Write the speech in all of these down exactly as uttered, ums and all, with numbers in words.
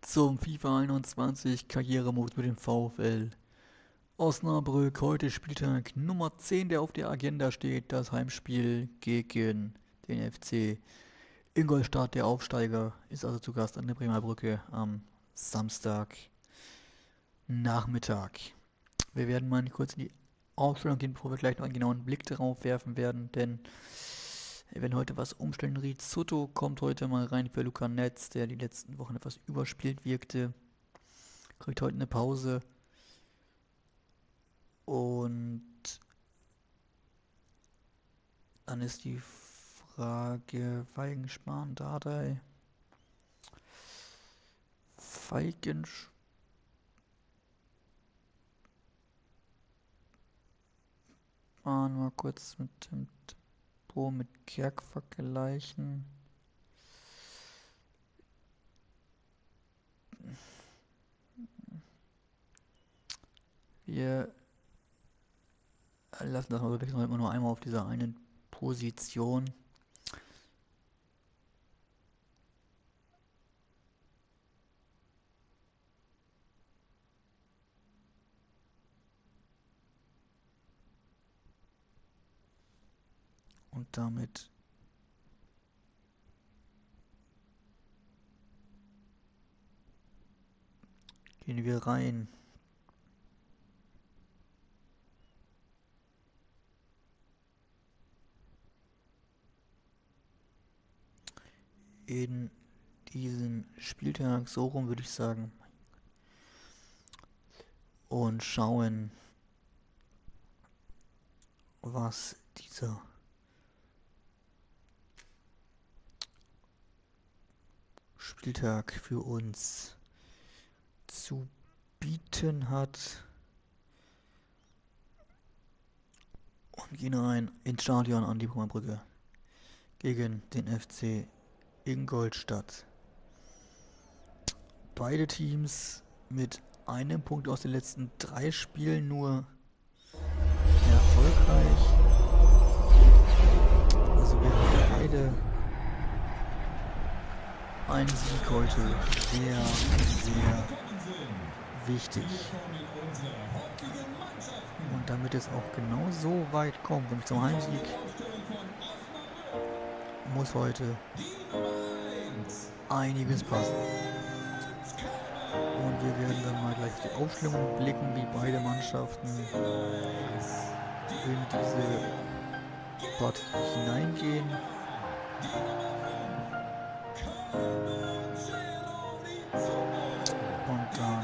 zum FIFA einundzwanzig Karrieremodus mit dem VfL Osnabrück. Heute Spieltag Nummer zehn, der auf der Agenda steht. Das Heimspiel gegen den F C Ingolstadt. Der Aufsteiger ist also zu Gast an der Bremer Brücke am Samstag Nachmittag. Wir werden mal kurz in die Aufstellung gehen, bevor wir gleich noch einen genauen Blick darauf werfen werden, denn wir werden heute was umstellen. Rizzuto kommt heute mal rein für Luca Netz, der die letzten Wochen etwas überspielt wirkte. Kriegt heute eine Pause. Und dann ist die Frage, Feigenspahn, Dardai. Feigenspahn. Mal kurz mit dem Tempo mit Kerk vergleichen. Wir lassen das mal so, wechseln immer nur einmal auf dieser einen Position. Und damit gehen wir rein. In diesen Spieltag, so rum würde ich sagen, und schauen, was dieser Spieltag für uns zu bieten hat, und gehen rein ins Stadion an die Bremer Brücke gegen den F C Ingolstadt. Beide Teams mit einem Punkt aus den letzten drei Spielen nur erfolgreich. Also wir haben beide ein Sieg heute sehr, sehr wichtig. Und damit es auch genau so weit kommt, nämlich zum Heimsieg, muss heute einiges passen. Und wir werden dann mal gleich die Aufstellung blicken, wie beide Mannschaften in diese Partie hineingehen. Und dann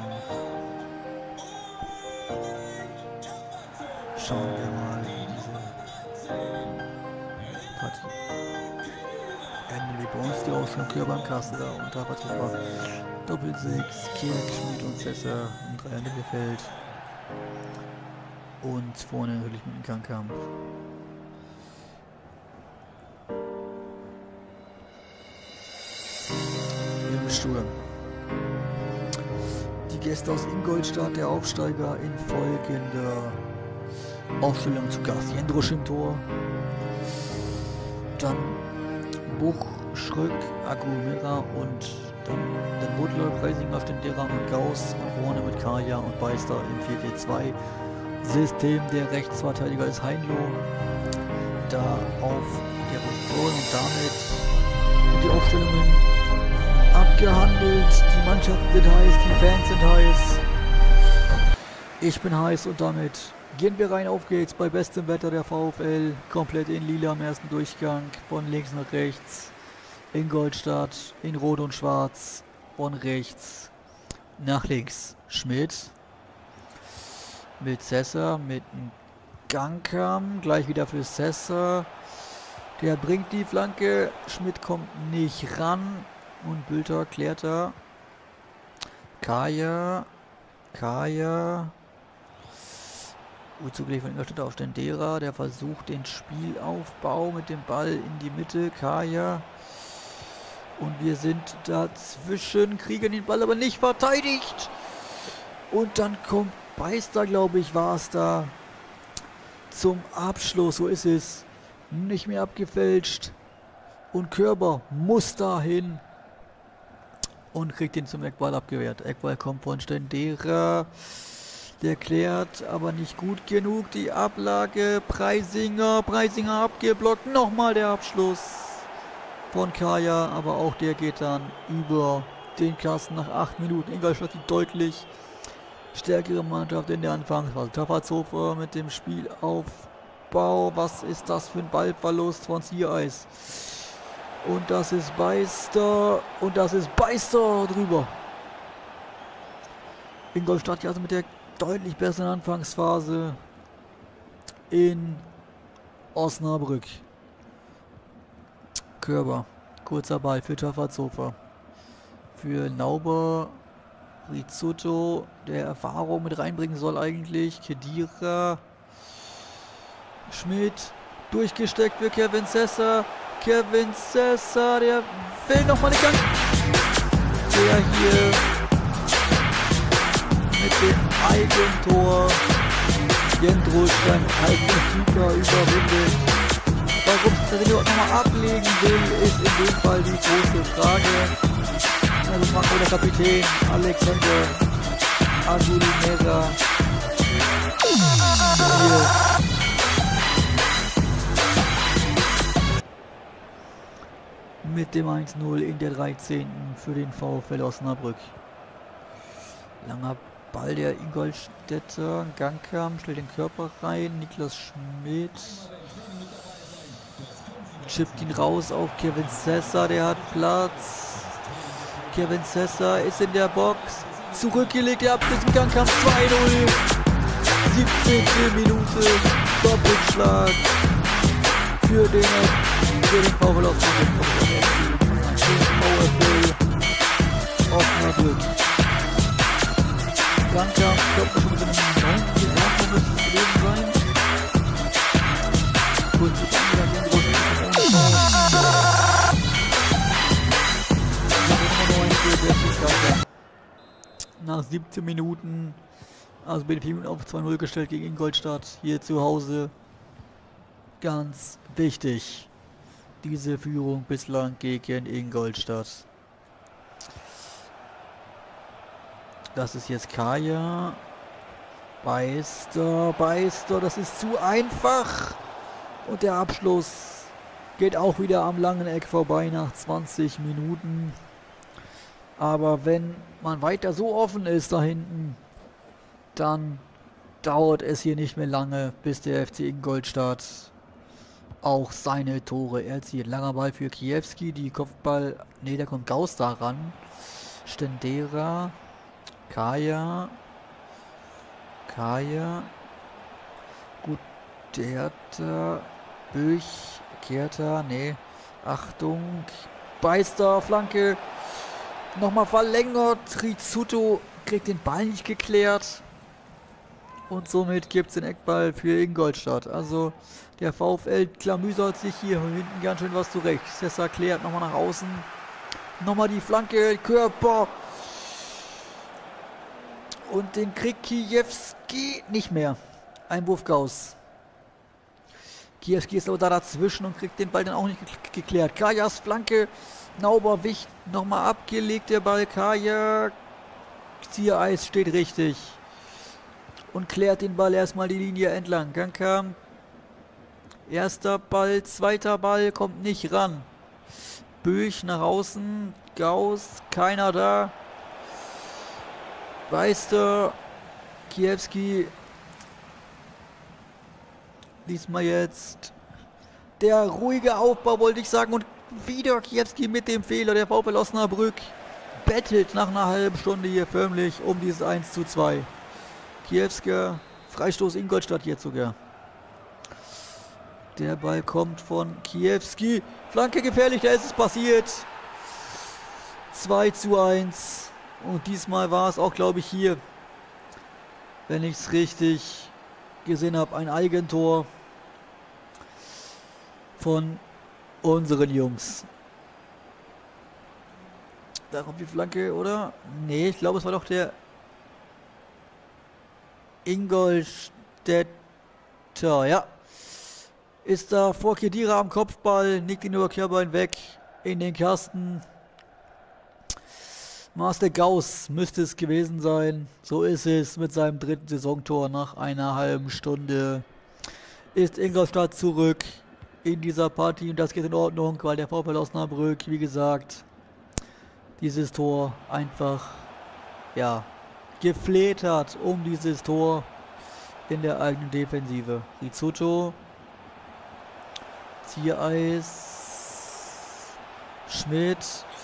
schauen wir mal, wie diese Partie endet. Bei uns die Aufstellung: Körber, Kassler und Tabatrupper, Doppelsechs, Kirk, Schmidt und Sesser im Dreier Mittelfeld. Und vorne natürlich mit dem Kankkamp. Im Sturm die Gäste aus Ingolstadt, der Aufsteiger, in folgender Aufstellung zu Gast: Jendrosch im Tor, dann Buch, Schröck, Agumera und dann der Butler, Preisinger, Stendera und Gauss, und vorne mit Kaya und Beister im vier vier zwei System. Der Rechtsverteidiger ist Heinlo, da auf der Position, und damit sind die Aufstellungen abgehandelt. Die Mannschaften sind heiß, die Fans sind heiß. Ich bin heiß, und damit gehen wir rein. Auf geht's bei bestem Wetter. Der VfL komplett in lila am ersten Durchgang, von links nach rechts. Ingolstadt in rot und schwarz, von rechts nach links. Schmidt mit Sesser, mit Kankkamp, gleich wieder für Sesser. Der bringt die Flanke, Schmidt kommt nicht ran und Bülter klärt da. Kaya, Kaya. Gut zugleich von Ingolstadt auf Stendera, der versucht den Spielaufbau mit dem Ball in die Mitte. Kaya. Und wir sind dazwischen, kriegen den Ball aber nicht verteidigt. Und dann kommt Beister, glaube ich, war es da, zum Abschluss. So ist es. Nicht mehr abgefälscht. Und Körber muss dahin. und kriegt den zum Eckball abgewehrt. Eckball kommt von Stendera. Der klärt aber nicht gut genug die Ablage. Preisinger, Preisinger abgeblockt. Nochmal der Abschluss von Kaya, aber auch der geht dann über den Kasten nach acht Minuten. Ingolstadt die deutlich stärkere Mannschaft in der Anfangsphase. Tafazofer mit dem Spielaufbau. Was ist das für ein Ballverlust von Ziereis? Und das ist Beister. Und das ist Beister drüber. Ingolstadt ja also mit der deutlich besseren Anfangsphase in Osnabrück. Körber. Kurzer Ball für Tafazofer. Für Nauber. Rizzuto, der Erfahrung mit reinbringen soll eigentlich. Kedira. Schmidt. Durchgesteckt für Kevin Sessa. Kevin Sessa, der will nochmal den Gang. Der hier mit dem Eigentor Jendrusch seinen eigenen Keeper überwindet. Warum er den überhaupt nochmal ablegen will, ist in dem Fall die große Frage. Also macht der Kapitän Alexander Aguilera hier mit dem eins null in der dreizehnten für den VfL Osnabrück. Langer Ball der Ingolstädter. Gangkamp stellt den Körper rein. Niklas Schmidt chippt ihn raus auf Kevin Sessa. Der hat Platz. Kevin Sessa ist in der Box. Zurückgelegt. Der Abschluss im Gangkamp. zwei null. siebzehnte Minute. Doppelschlag für den, für den VfL Osnabrück. VfL Osnabrück. Gangkamp, ich glaube schon mit einem neunten Jahr wird es gewesen sein. Kurz die Bange, dann den großen Nach siebzehn Minuten, also B D P auf zwei null gestellt gegen Ingolstadt, hier zu Hause. Ganz wichtig, diese Führung bislang gegen Ingolstadt. Das ist jetzt Kaya. Beister, Beister, das ist zu einfach. Und der Abschluss geht auch wieder am langen Eck vorbei nach zwanzig Minuten. Aber wenn man weiter so offen ist da hinten, dann dauert es hier nicht mehr lange, bis der F C Ingolstadt auch seine Tore erzielt. Langer Ball für Kiewski, die Kopfball, ne, da kommt Gauss da ran. Stendera. Kaya. Kaya. Gut, der hat äh, Böch. Kehrter. Nee. Achtung. Beister. Flanke. Nochmal verlängert. Rizzuto kriegt den Ball nicht geklärt. Und somit gibt es den Eckball für Ingolstadt. Also der VfL klamüsert sich hier hinten ganz schön was zurecht. Sessa klärt nochmal nach außen. Nochmal die Flanke. Körper. Und den kriegt Kiewski nicht mehr. Einwurf Gauss. Kiewski ist aber da dazwischen und kriegt den Ball dann auch nicht ge geklärt. Kajas Flanke. Nauber Wicht nochmal abgelegt. Der Ball. Kaya. Ziereis steht richtig. Und klärt den Ball erstmal die Linie entlang. Gangkamp. Erster Ball. Zweiter Ball. Kommt nicht ran. Böch nach außen. Gauss. Keiner da. Beister, Kiewski, diesmal jetzt der ruhige Aufbau, wollte ich sagen, und wieder Kiewski mit dem Fehler. Der VfL Osnabrück bettelt nach einer halben Stunde hier förmlich um dieses eins zu zwei. Kiewski, Freistoß Ingolstadt jetzt sogar. Der Ball kommt von Kiewski, Flanke gefährlich, da ist es passiert. zwei zu eins. Und diesmal war es auch, glaube ich, hier, wenn ich es richtig gesehen habe, ein Eigentor von unseren Jungs. Da kommt die Flanke, oder? Nee, ich glaube, es war doch der Ingolstädter, ja. Ist da vor Kedira am Kopfball, nickt ihn über Körper hinweg in den Kasten. Master Gauss müsste es gewesen sein. So ist es mit seinem dritten Saisontor nach einer halben Stunde. Ist Ingolstadt zurück in dieser Partie und das geht in Ordnung, weil der VfL Osnabrück, wie gesagt, dieses Tor einfach, ja, gefleht hat um dieses Tor in der eigenen Defensive. Rizzuto, Ziereis, Schmidt,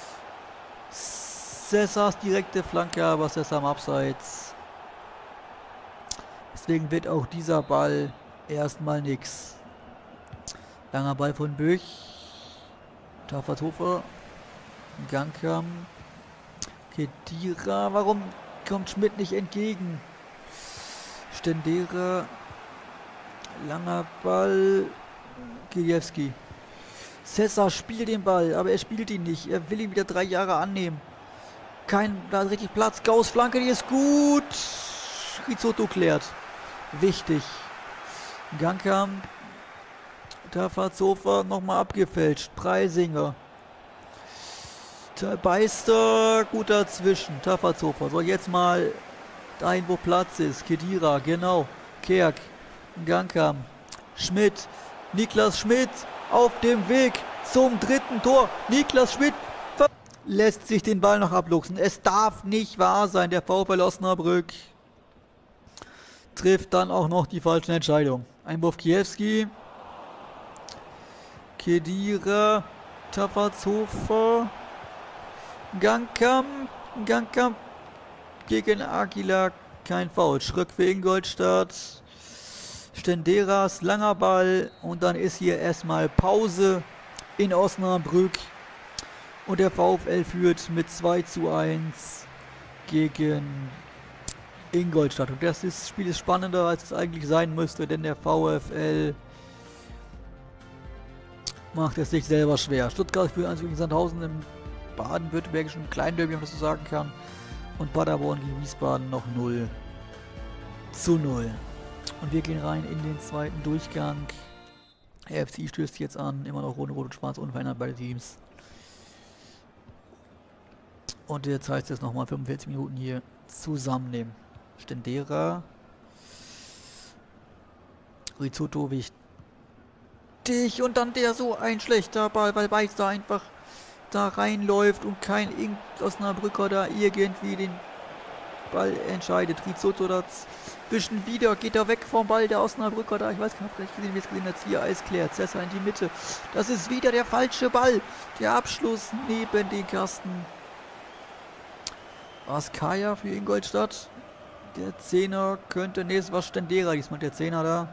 Sessas direkte Flanke, aber Sessa am Abseits. Deswegen wird auch dieser Ball erstmal nix. Langer Ball von Büch. Tafathofer. Gangkam. Kedira. Warum kommt Schmidt nicht entgegen? Stendera. Langer Ball. Kiewski. Sessa spielt den Ball, aber er spielt ihn nicht. Er will ihn wieder drei Jahre annehmen. Kein, da ist richtig Platz. Gauss Flanke, die ist gut. Rizzuto klärt. Wichtig. Gangkamp. Tafathofer nochmal abgefälscht. Preisinger. Beister, gut dazwischen. Tafathofer. So, jetzt mal dahin, wo Platz ist. Kedira, genau. Kerk. Gangkamp. Schmidt. Niklas Schmidt auf dem Weg zum dritten Tor. Niklas Schmidt lässt sich den Ball noch abluchsen. Es darf nicht wahr sein. Der VfL Osnabrück trifft dann auch noch die falsche Entscheidung. Einwurf Kiewski. Kedira. Tafathofer. Gangkamp. Gangkamp gegen Aguilar. Kein Foul. Schröck für Ingolstadt. Stenderas langer Ball. Und dann ist hier erstmal Pause in Osnabrück. Und der VfL führt mit zwei zu eins gegen Ingolstadt. Und das ist, Spiel ist spannender, als es eigentlich sein müsste, denn der VfL macht es sich selber schwer. Stuttgart führt eins gegen Sandhausen im baden-württembergischen Kleinderby, wenn man das so sagen kann. Und Paderborn gegen Wiesbaden noch null zu null. Und wir gehen rein in den zweiten Durchgang. R F C stößt jetzt an, immer noch rot, rot und schwarz, unverändert beide Teams. Und jetzt heißt es nochmal fünfundvierzig Minuten hier zusammennehmen. Stendera. Rizzuto wichtig. Und dann der so ein schlechter Ball, weil Beister einfach da reinläuft und kein Osnabrücker da irgendwie den Ball entscheidet. Rizzuto dazwischen wieder, geht er weg vom Ball, der Osnabrücker da. Ich weiß gar nicht, ob ich gesehen, wie es gesehen hat. Hier Eis klärt. Sessa in die Mitte. Das ist wieder der falsche Ball. Der Abschluss neben den Kasten. Askaya für Ingolstadt. Der Zehner könnte, ne, es war Stendera, diesmal der Zehner da.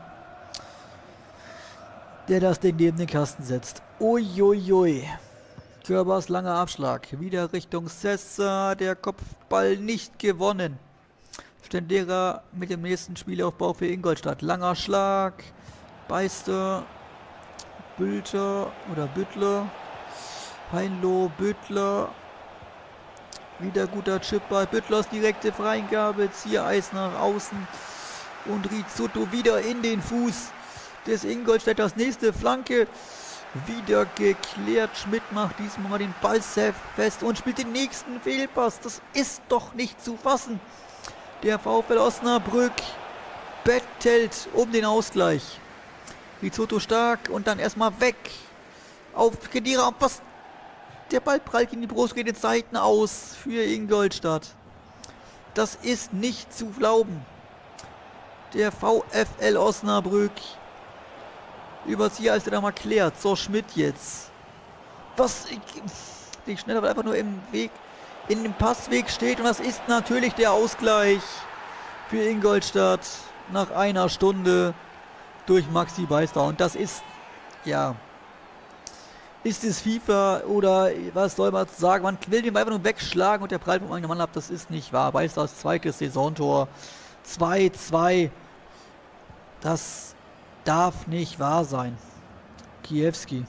Der das Ding neben den Kasten setzt. Uiuiui. Körbers langer Abschlag. Wieder Richtung Sessa. Der Kopfball nicht gewonnen. Stendera mit dem nächsten Spielaufbau für Ingolstadt. Langer Schlag. Beister. Bülter oder Büttler. Heinlo, Büttler. Wieder guter Chipball. Büttlers direkte Freigabe. Ziereis nach außen. Und Rizzuto wieder in den Fuß des Ingolstädters. Nächste Flanke. Wieder geklärt. Schmidt macht diesmal den Ball fest und spielt den nächsten Fehlpass. Das ist doch nicht zu fassen. Der VfL Osnabrück bettelt um den Ausgleich. Rizzuto stark und dann erstmal weg. Auf Kedira. Was? Der Ball prallt in die Brust, geht in Seiten aus für Ingolstadt. Das ist nicht zu glauben. Der VfL Osnabrück überzieht, als der da mal klärt. So, Schmidt jetzt. Was? Ich schneller, weil einfach nur im Weg, in dem Passweg steht. Und das ist natürlich der Ausgleich für Ingolstadt nach einer Stunde durch Maxi Beister. Und das ist, ja... Ist es FIFA oder was soll man sagen? Man will den Ball einfach nur wegschlagen und der prallt vom eigenen Mann ab. Das ist nicht wahr. Beisters zweites Saisontor. zwei zwei. Das darf nicht wahr sein. Kiewski.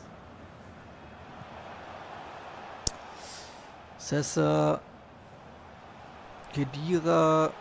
Sessa. Kedira.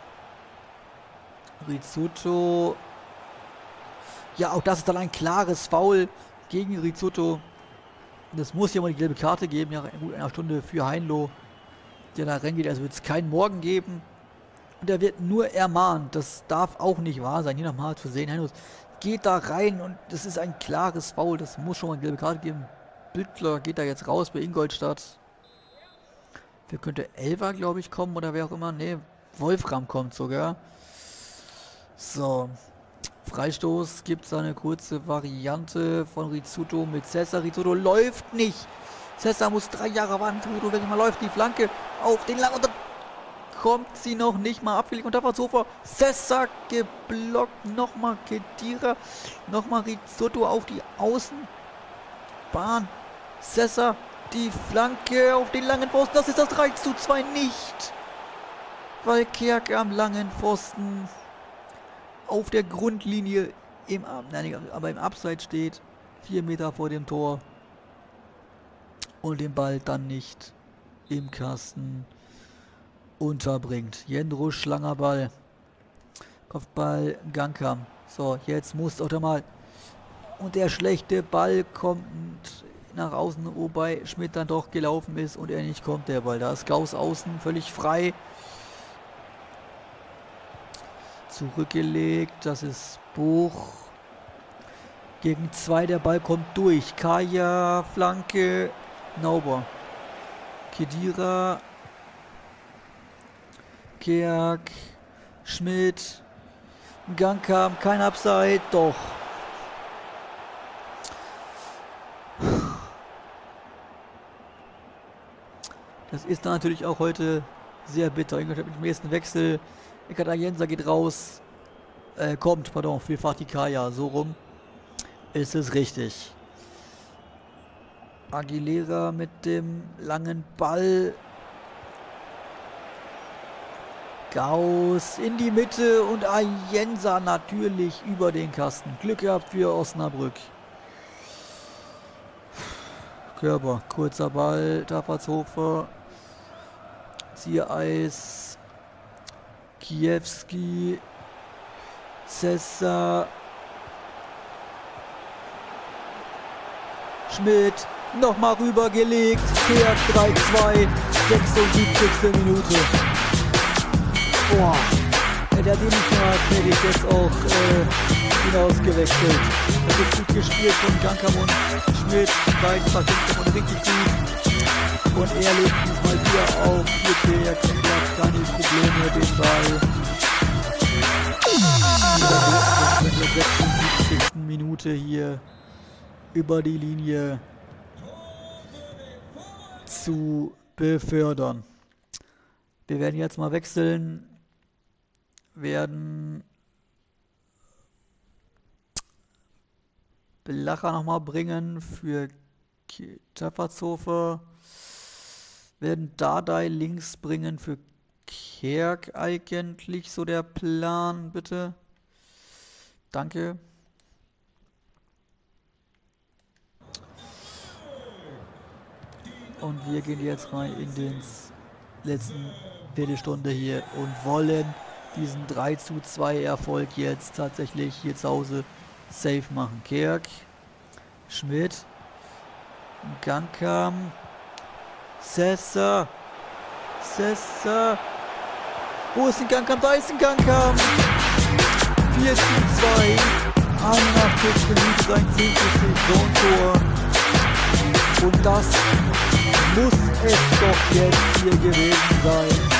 Rizzuto. Ja, auch das ist dann ein klares Foul gegen Rizzuto. Das muss ja mal die gelbe Karte geben, ja, gut einer Stunde für Heinlo. der da reingeht, also wird es keinen Morgen geben. Und er wird nur ermahnt. Das darf auch nicht wahr sein. Hier nochmal zu sehen. Heinus geht da rein und das ist ein klares Foul. Das muss schon mal eine gelbe Karte geben. Büttler geht da jetzt raus bei Ingolstadt. Wer könnte Elva, glaube ich, kommen oder wer auch immer? Ne, Wolfram kommt sogar. So. Freistoß gibt es eine kurze Variante von Rizzuto mit Cesar. Rizzuto läuft nicht. Cesar muss drei Jahre warten. Rizzuto wirklich mal läuft. Die Flanke auf den langen. Und dann kommt sie noch nicht mal abgelegt. Und da war Sofa. Cesar geblockt. Nochmal Kedira. Nochmal Rizzuto auf die Außenbahn. Cesar. Die Flanke auf den langen Pfosten. Das ist das drei zu zwei nicht. Weil Kerk am langen Pfosten auf der Grundlinie im, nein, aber im Abseits steht. Vier Meter vor dem Tor. Und den Ball dann nicht im Kasten unterbringt. Jendrusch, langer Ball. Kopfball, Gangkam. So, jetzt muss auch mal. Und der schlechte Ball kommt nach außen, wobei Schmidt dann doch gelaufen ist und er nicht kommt, der Ball. Da ist Gauss außen völlig frei. Zurückgelegt, das ist Buch. Gegen zwei, der Ball kommt durch. Kaya, Flanke, Nauber. Kedira. Kerk. Schmidt. Gang kam, kein Abseits, doch. Das ist dann natürlich auch heute sehr bitter. Ingolstadt mit dem nächsten Wechsel. Eckhard Ayensa geht raus. Äh, kommt, pardon, für Fatih Kaya. So rum ist es richtig. Aguilera mit dem langen Ball. Gauss in die Mitte und Ayensa natürlich über den Kasten. Glück gehabt für Osnabrück. Körper, kurzer Ball, Tafatshofer. Ziereis. Kiewski. Cesar. Schmidt. Nochmal rübergelegt. Kerk drei zwei. sechsundsiebzigste Minute. Boah. Hätte er den nicht gemacht, hätte ich jetzt auch äh, hinausgewechselt. Das ist gut gespielt von Gangkam und Schmidt. Beiden versucht und richtig gut. Und er legt diesmal wieder auf. Hier Kerk. Er hat keine Probleme den Ball. In der sechsundsiebzigsten Minute hier über die Linie zu befördern. Wir werden jetzt mal wechseln. Werden Belacher nochmal bringen für Tafatshofer. Werden Dardai links bringen für Kerk eigentlich, so der Plan, bitte. Danke. Und wir gehen jetzt rein in den letzten Viertelstunde hier und wollen diesen drei zu zwei Erfolg jetzt tatsächlich hier zu Hause safe machen. Kerk, Schmidt, Gangkam, Cesar, Cesar. Wo ist ein Gangkam? Da ist ein Gangkam. vier zu zwei. einundachtzigste Minute, sein zehntes Saisontor. Und das muss es doch jetzt hier gewesen sein.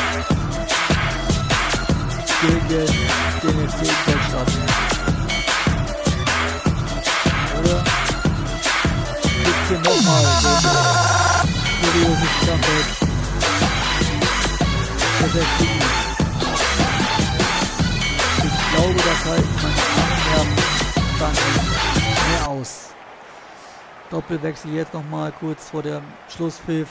Gegen den F C Ingolstadt. Oder? Gibt's hier nochmal den kurioses Comeback. Das ist gut. Ich glaube, das halten meine Arme dann nicht mehr aus. Doppelwechsel jetzt nochmal kurz vor dem Schlusspfiff.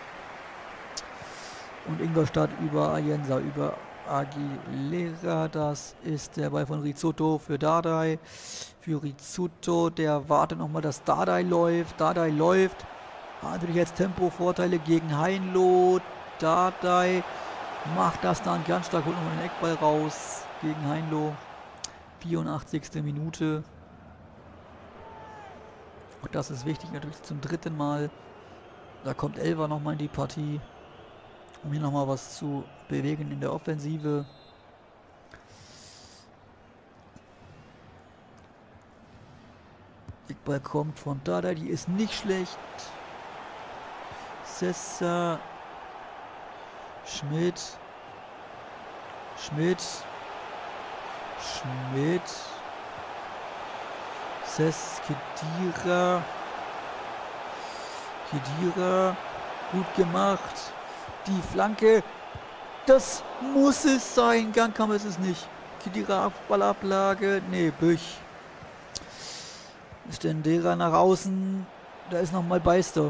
Und Ingolstadt über Ayensa, über Aguilera. Das ist der Ball von Rizzuto für Dardai. Für Rizzuto, der wartet nochmal, dass Dardai läuft. Dardai läuft. Hat natürlich jetzt Tempovorteile gegen Heinlo. Dardai macht das dann ganz stark, holt nochmal den Eckball raus gegen Heinlo. vierundachtzigste Minute. Und das ist wichtig, natürlich zum dritten Mal. Da kommt Elva nochmal in die Partie. um hier nochmal was zu bewegen in der Offensive. Der Ball kommt von Dada, die ist nicht schlecht. Sessa. Schmidt. Schmidt. Schmidt. Sess, Kedira. Kedira. Gut gemacht. Die Flanke. Das muss es sein. Gangkamp ist es nicht. Kedira, Ballablage. Nee, Büch. Stendera nach außen. Da ist nochmal Beister.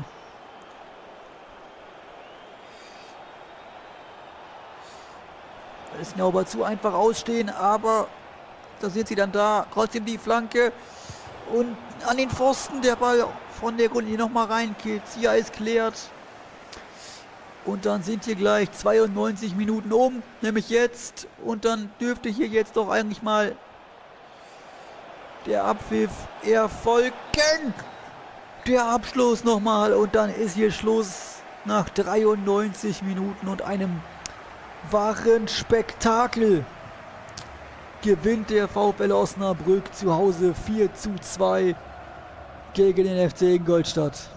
Da ist Nauber zu einfach ausstehen, aber da sind sie dann da. Trotzdem die Flanke. Und an den Pfosten der Ball von der Grundlinie nochmal reinkillt. Zia ist klärt. Und dann sind hier gleich zweiundneunzig Minuten um. Nämlich jetzt. Und dann dürfte hier jetzt doch eigentlich mal der Abpfiff erfolgen. Der Abschluss nochmal. Und dann ist hier Schluss nach dreiundneunzig Minuten und einem wahren Spektakel. Gewinnt der VfL Osnabrück zu Hause vier zu zwei gegen den F C Ingolstadt.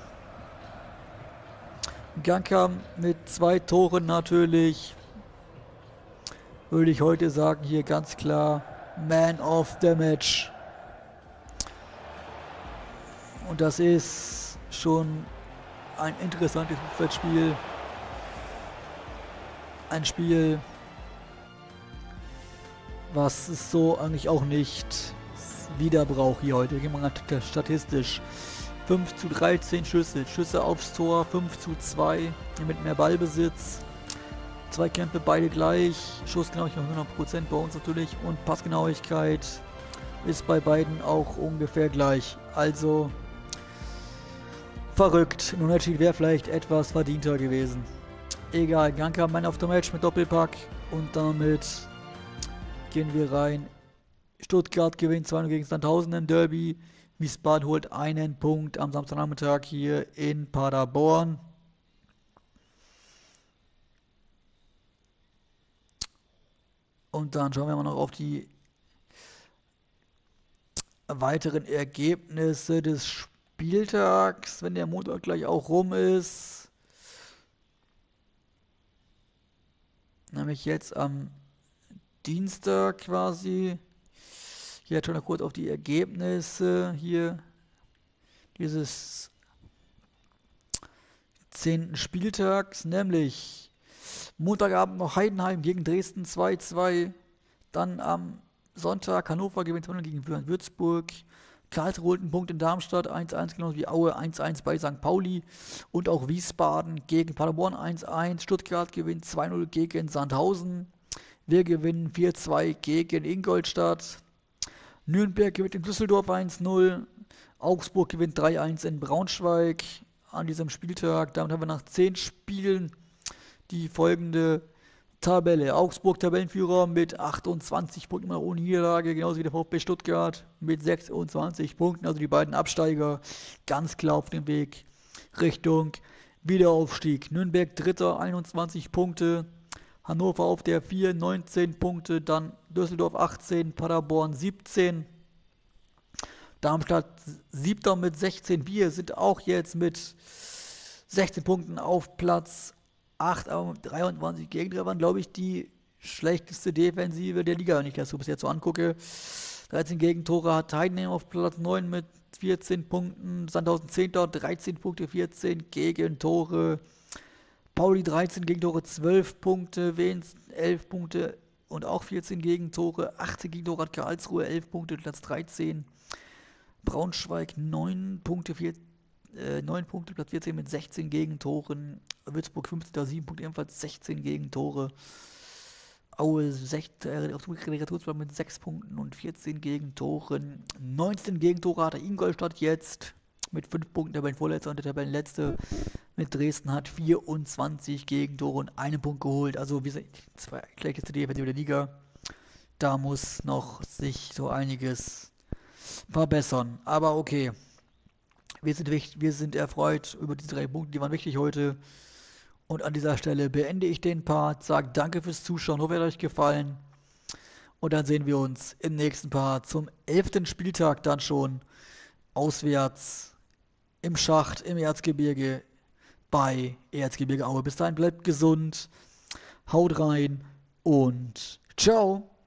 Gangkamp mit zwei Toren natürlich. Würde ich heute sagen, hier ganz klar Man of the Match. Und das ist schon ein interessantes Fußballspiel. Ein Spiel, was es so eigentlich auch nicht wieder braucht hier heute. Gehen wir mal statistisch. fünf zu dreizehn Schüsse. Schüsse aufs Tor, fünf zu zwei. Mit mehr Ballbesitz. Zweikämpfe beide gleich. Schussgenauigkeit hundert Prozent bei uns natürlich. Und Passgenauigkeit ist bei beiden auch ungefähr gleich. Also verrückt. Ein Unentschieden wäre vielleicht etwas verdienter gewesen. Egal, Gangkamp Man of the Match mit Doppelpack. Und damit gehen wir rein. Stuttgart gewinnt zwei null gegen Sandhausen im Derby. Wiesbaden holt einen Punkt am Samstagnachmittag hier in Paderborn. Und dann schauen wir mal noch auf die weiteren Ergebnisse des Spieltags, wenn der Montag gleich auch rum ist. Nämlich jetzt am Dienstag quasi. Hier schon noch kurz auf die Ergebnisse hier dieses zehnten Spieltags, nämlich Montagabend noch Heidenheim gegen Dresden zwei zu zwei, dann am Sonntag Hannover gewinnt zwei null gegen Würzburg, Karlsruhe holt einen Punkt in Darmstadt eins zu eins, genauso wie Aue eins zu eins bei Sankt Pauli und auch Wiesbaden gegen Paderborn eins zu eins, Stuttgart gewinnt zwei null gegen Sandhausen, wir gewinnen vier zu zwei gegen Ingolstadt, Nürnberg gewinnt in Düsseldorf eins zu null, Augsburg gewinnt drei zu eins in Braunschweig an diesem Spieltag. Damit haben wir nach zehn Spielen die folgende Tabelle. Augsburg Tabellenführer mit achtundzwanzig Punkten ohne Niederlage, genauso wie der VfB Stuttgart mit sechsundzwanzig Punkten. Also die beiden Absteiger ganz klar auf dem Weg Richtung Wiederaufstieg. Nürnberg Dritter, einundzwanzig Punkte. Hannover auf der vier, neunzehn Punkte, dann Düsseldorf achtzehn, Paderborn siebzehn, Darmstadt siebter mit sechzehn, wir sind auch jetzt mit sechzehn Punkten auf Platz acht, aber mit dreiundzwanzig Gegentreffer waren, glaube ich, die schlechteste Defensive der Liga, wenn ich das so bis jetzt so angucke. dreizehn Gegentore hat Heidenheim auf Platz neun mit vierzehn Punkten, Sandhausen zehnter, dreizehn Punkte, vierzehn Gegentore. Pauli dreizehn Gegentore, zwölf Punkte, Wens elf Punkte und auch vierzehn Gegentore, achtzehn Gegentore hat Karlsruhe, elf Punkte, Platz dreizehn. Braunschweig neun Punkte, vier, äh, neun Punkte, Platz vierzehn mit sechzehn Gegentoren. Würzburg fünfzehnter, sieben Punkte, ebenfalls sechzehn Gegentore. Aue sechzehnter, äh, auf Relegationsplatz mit sechs Punkten und vierzehn Gegentoren. neunzehn Gegentore hatte Ingolstadt jetzt mit fünf Punkten, der Tabellenvorletzte und der Tabellenletzte mit Dresden hat vierundzwanzig Gegentore und einen Punkt geholt. Also wir sind die zwei schlechteste Defensive der Liga. Da muss noch sich so einiges verbessern. Aber okay, wir sind, wichtig, wir sind erfreut über diese drei Punkte, die waren wichtig heute. Und an dieser Stelle beende ich den Part, sage danke fürs Zuschauen, hoffe, er hat euch gefallen. Und dann sehen wir uns im nächsten Part zum elften Spieltag dann schon auswärts im Schacht im Erzgebirge bei Erzgebirge Aue. Bis dahin bleibt gesund, haut rein und ciao.